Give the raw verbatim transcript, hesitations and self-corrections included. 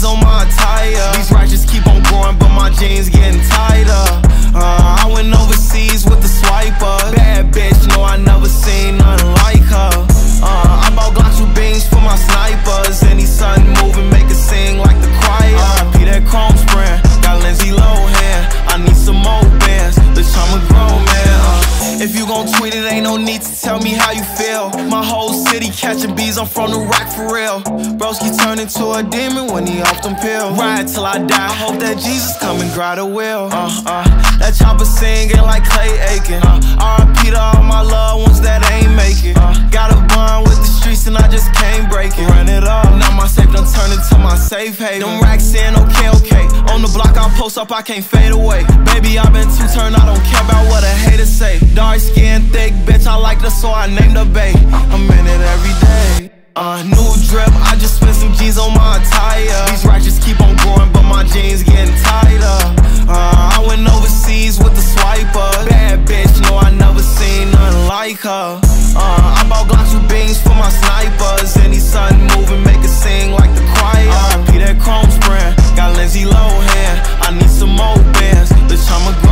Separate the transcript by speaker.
Speaker 1: on my attire. These righteous keep on growing, but my jeans getting tighter. Uh, I went overseas with the swiper. Bad bitch, no, I never seen nothing like her. Uh, I bought Glocks with beans for my snipers. Any sudden moving, make it sing like the choir. R I P that chrome sprayin. Got Lindsey Lohan. I need some more bands. Bitch, I'm a grown man. Uh, if you gon' tweet it, ain't no need to tell me how you feel. My whole city catching bees, I'm from the rock for real. Broski turned into a demon when he off them pills. Ride till I die, I hope that Jesus come and grab the wheel. Uh, uh, that chopper singing like Clay Aiken. Uh, R I P to all my loved ones that ain't make it. Uh, got a bond with the streets and I just can't break it. Run it up, now my safe done turned into my safe haven. Them racks in, okay, okay. On the block I post up, I can't fade away. Baby, I been too turned, I don't care about what a hater say. Dark skin, thick bitch, I like her, so I named her bae. I'm in it every day. Uh, new drip, I just spent some G's on my attire. These righteous keep on growing, but my jeans getting tighter. Uh, I went overseas with the swiper. Bad bitch, no, I never seen nothing like her. Uh, I bought Glocks with beans for my snipers. Any sudden moving, make it sing like the choir. R I P that chrome sprayin. Got Lindsey Lohan. I need some more bands. Bitch, I'm a